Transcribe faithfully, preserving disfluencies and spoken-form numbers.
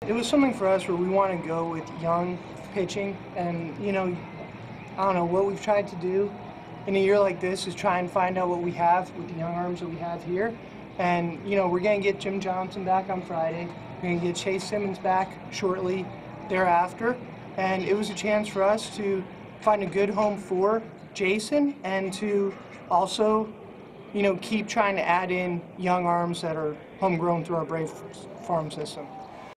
it was something for us where we want to go with young pitching, and you know, I don't know, what we've tried to do in a year like this is try and find out what we have with the young arms that we have here. And you know, we're going to get Jim Johnson back on Friday. We're going to get Chase Simmons back shortly thereafter. And it was a chance for us to find a good home for Jason and to also, you know, keep trying to add in young arms that are homegrown through our Brave farm system.